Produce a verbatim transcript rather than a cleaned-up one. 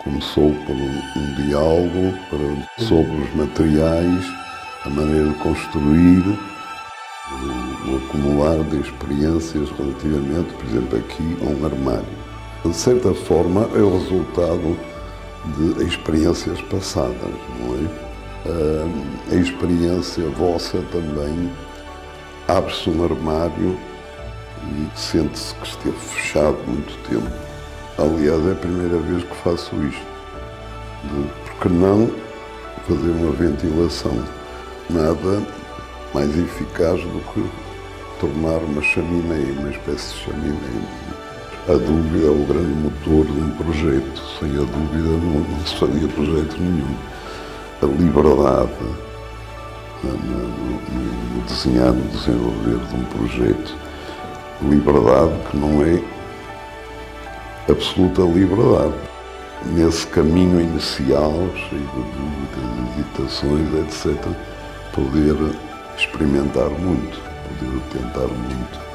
Começou por um, um diálogo para, sobre os materiais, a maneira de construir, o, o acumular de experiências relativamente, por exemplo, aqui a um armário. De certa forma, é o resultado de experiências passadas, não é? A experiência vossa também abre-se um armário e sente-se que esteve fechado muito tempo. Aliás, é a primeira vez que faço isto. De, por que não fazer uma ventilação? Nada mais eficaz do que tornar uma chaminé, uma espécie de chaminé. A dúvida é o grande motor de um projeto. Sem a dúvida não, não se faria projeto nenhum. A liberdade no, no, no desenhar, no desenvolver de um projeto. Liberdade que não é absoluta liberdade. Nesse caminho inicial, cheio de dúvidas, hesitações, etcétera, poder experimentar muito, poder tentar muito.